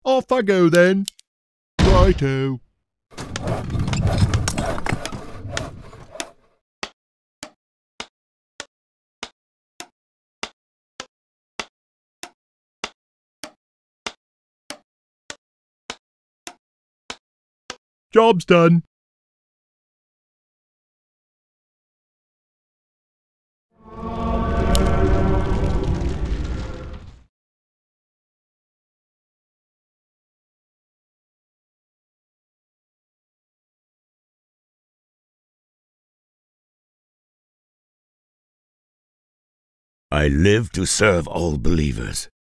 Off I go then. Righto. Job's done. I live to serve all believers.